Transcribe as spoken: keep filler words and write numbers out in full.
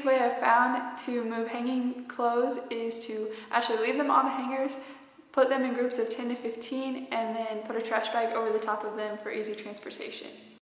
way I've found to move hanging clothes is to actually leave them on the hangers, put them in groups of ten to fifteen, and then put a trash bag over the top of them for easy transportation.